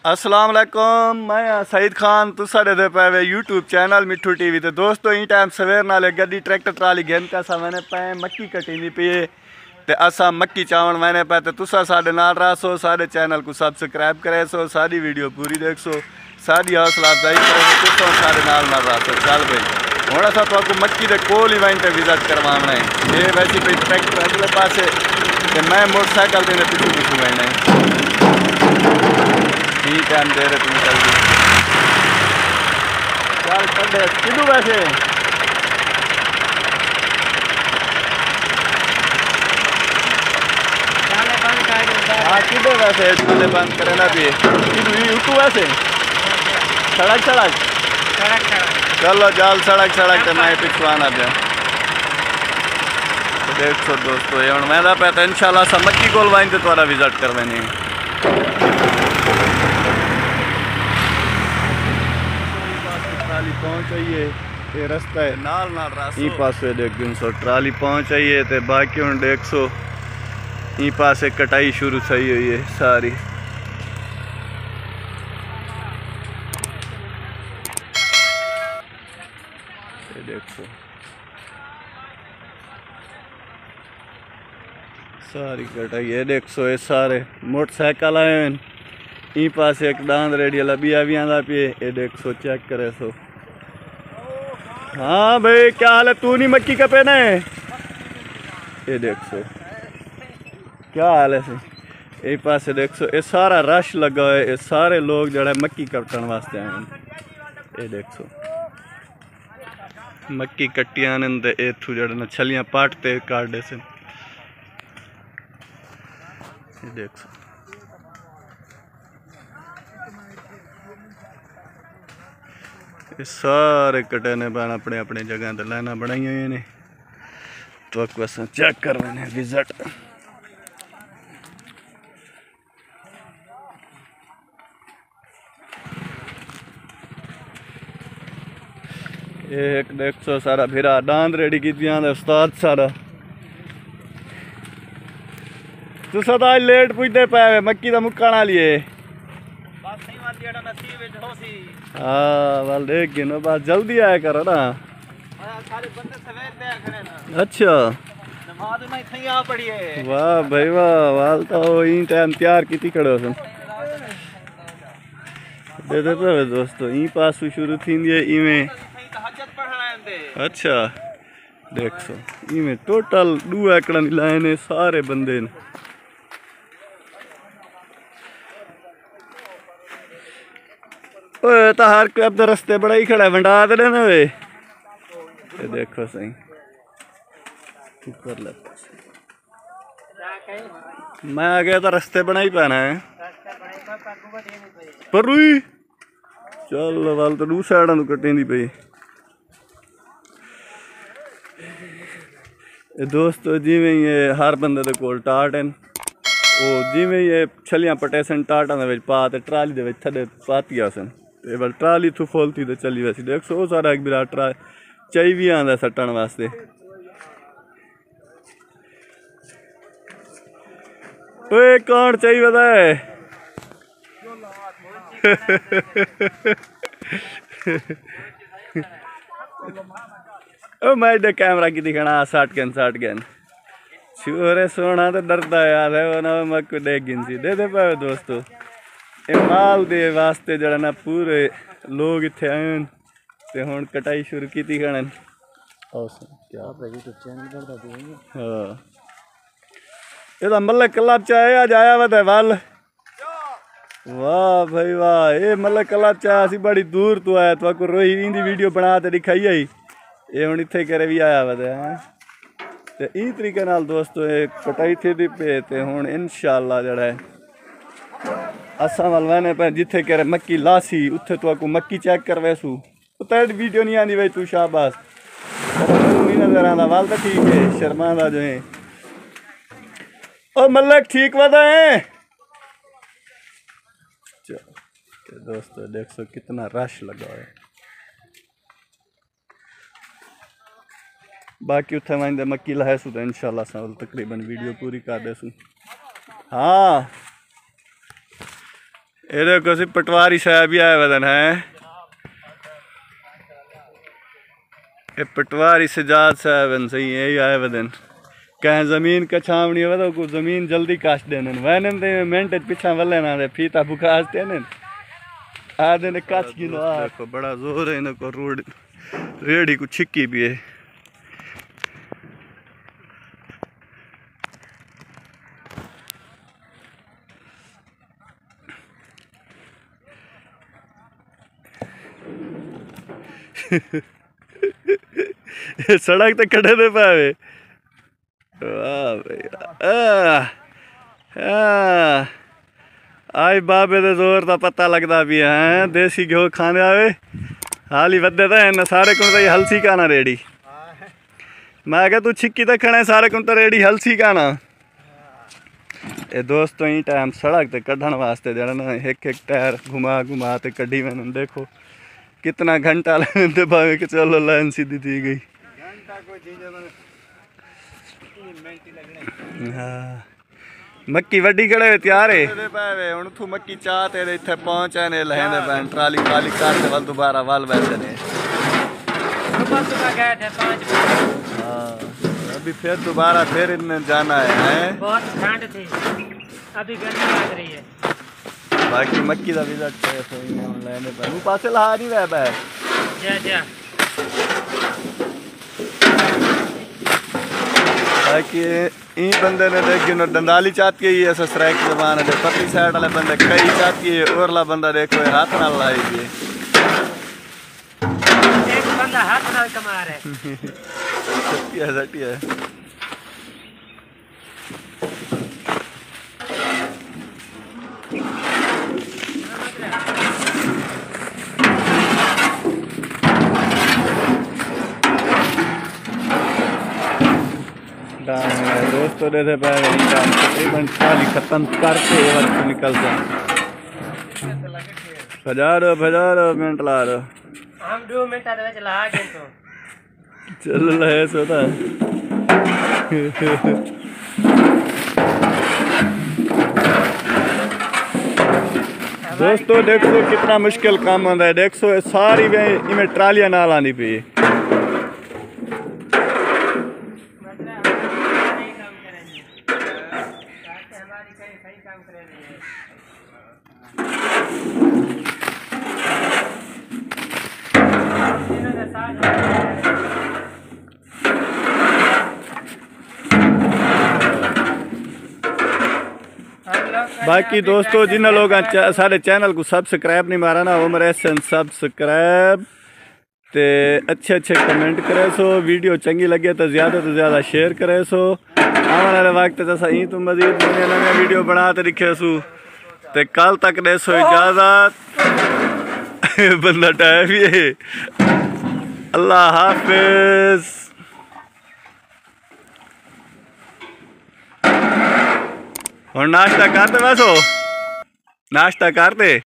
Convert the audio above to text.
अस्सलाम वालेकुम, मैं सईद खान तुसा दे पे यूट्यूब चैनल मिठू टीवी। तो दोस्तों ई टाइम सवेर नाले गड्डी ट्रैक्टर ट्राली गेंद का मैंने पे मक्की कटी पी ते असा मक्की चावण मैंने पे। तो तुसा साडे नाल रहो, साडे चैनल को सब्सक्राइब करे सो, सारी वीडियो पूरी देख सो, सारी हौसला अफजाई करे तुसो साडे नाल रहो। चल भाई हुण असा तो मक्की के कोल ही वहीं विजिट करवाना है। ये वैसी पे ट्रैक्टर अगले पासे ते मैं मोटरसाइकिल देने पिछू पिछू बहना है। ठीक है दे रहे तुम जल्दी चल कड़े किधू वैसे हाँ किधे वैसे चले बंद करे ना भी किधू वैसे सड़क सड़क चलो जाल सड़क सड़क तो मैं पिछवाना पे देख सो दोस्तों। ये हम मैं पे तो इंशाल्लाह सब मक्की कोल वाइन तो थोड़ा विजिट करवानी ट्राली पहुँच आइए। ये रास्ता है नाल नाल रास्ता ई पासे देख दिन सो ट्राली पहुँच आइए तो बाकी हूँ देख सो ई पासे कटाई शुरू सही हुई है सारी। ये देखो सारी कटाई। ये देख सो ये सारे मोटरसाइकिल आए हैं। ई पास एक दांद रेडी लबी भी आंदा पे। ये देख सो चेक करे सो। हाँ भाई क्या हाल है, तू नहीं मक्की का पहना है? ये देख सो क्या हाल है से। ये पास देख सो ये सारा रश लगा है। ये सारे लोग जड़ा मक्की कटन वास्ते आए हैं। ये देख सो मक्की कट्टियां ने इथू जड़े छलियां पाटते काटे से। ये देख सो ये सारे कटे ने बन अपने अपने जगह तो लाइना बनाई हुई ने। तो बस चेक करवाने विजिट। एक देख सो सारा फिरा दांद रेडी की उस्ताद सारा। तू सदा लेट पुजते पे मक्की का मुक्कण वाली है। हाँ वाल देख गिनो बस जल्दी आया करो ना। अच्छा वाह भाई वाह वाल तो ई टाइम तैयार की खड़ो सन दे दे पे दोस्तों। ई पास शुरू थी इवें। अच्छा देख सो इवें टोटल 2 एकड़ लाइन है सारे बंदे ने। ओए तो हर कोई अपने रस्ते बड़ा ही खड़ा है वंडा दे ना वे। ये देखो सही ऊपर ले मैं आ गया तो रस्ते बना ही पाना है पर रुई चल वाल तो दूसरी साइड कटी दी पई। दोस्तों जिमें ये हर बंदे दे कोल टाट हैं वो जिमें ये छलियां पटे सन टाटा दे विच पा ते ट्राली दे विच थड़े पातिया सन ते बल ट्राली थू फोलती तो चली वैसी। देख सो सारा एक बिरा ट्रा चाई भी आंदा सट्टन वास्ते। ओए कौन चाहिए बता है ओ मैं दे कैमरा की दिखाना 60 गन छोरे सोना तो डरता यार है वो ना मक देख गिनसी दे दे पावे दोस्तों। ये माल दे वास्ते जड़ा ना पूरे लोग इत्थे आए ते हुण कटाई शुरू की खणन। क्या यूट्यूब चैनल करदा देंगे। हां ये तो मलक क्लब चाहे आज आया वा वाल। वाह भाई वाह ये मलक क्लब चाहे असी बड़ी दूर तो आया तो को रोही इंदी वीडियो बना ते दिखाई आई। ये हुण इत्थे करे भी आया वा ते ई तरीके नाल दोस्तों ये कटाई थी दी पे ते हुण इंशाअल्लाह जड़ा है असा वाल पे जिथे करे मक्की लासी उत्थे तो को मक्की चेक करवेसू तो वीडियो नहीं आनी भाई तू शाबाश नहीं नजर आना वाल तो ठीक है शर्मा जो है। ओ मलक ठीक वदा है दोस्तों देख सो कितना रश लगा है। बाकी उथे मैं मक्की लाए सू तो इंशाल्लाह साल तकरीबन वीडियो पूरी कर दे सू। हाँ ये देखो सी पटवारी साहब भी आए वदन है, ये पटवारी सजाद साहब सही यही आए वदन। कहीं जमीन का छावनी हो तो जमीन जल्दी काट देने वैन मिनट पिछा वले ना फीता बुखाते ने आधे ने काच गिनो। देखो बड़ा जोर है इनको रोड रेड़ी को छिक्की भी है। सड़क तो कटे दे पावे। वाह भैया आई बाबे दे जोर का पता लगता भी है। देसी घ्यो खाने आवे हाल ही बदे तो है सारे कुण तो हलसी का ना रेडी। मैं क्या तू छिक्की तो खड़े सारे कुण तो रेडी हलसी का ना। ये दोस्तों ही टाइम सड़क ते कढ़न वास्ते जड़ा एक एक टायर घुमा घुमा ते कढ़ी मैंने देखो कितना घंटा लगते भावे कि चलो लाइन सीधी दी गई। हाँ मक्की वड्डी कड़े तैयार है हुण तू मक्की चाह तेरे इत्थे पहुंचे ने लहेंदे पैन ट्राली ट्राली कर वल दोबारा वल वैसे ने। हाँ अभी फिर दोबारा फिर इनमें जाना है। बहुत ठंड थी अभी गर्मी लग रही है। बाकी मक्की का विजिट लेने पर पासे ला नहीं रहा है जा जा। बाकी ई बंदे ने देखी न दंदाली चाहती है ऐसा स्ट्राइक जबान है पतली साइड वाले बंदे कई चाहती है औरला बंदा देखो हाथ ना लाई है। एक बंदा हाथ ना कमा रहा है। सटी है दोस्तों देते तकरीबन ट्राली खत्म करके वक्त निकलते हजार मिनट ला रहे हम 2 मिनट ला गए तो चल रहे सोता। दोस्तों देखो कितना मुश्किल काम होता है। देखो सारी इनमें ट्रालियां ना लानी पी। बाकी दोस्तों जिन लोग सारे चैनल को सब्सक्राइब नहीं मारा ना उम्र एसन सब्सक्राइब ते अच्छे कमेंट करे सो। वीडियो चंगी लगे तो ज़्यादा शेयर करे सो। आने वाले वक्त ही तो मजीद नया वीडियो बनाते दिखे सू। ते कल तक दे सो इजाज़त। बंदा टाइम भी है। अल्लाह हाफिज। और नाश्ता करते वैसो नाश्ता करते।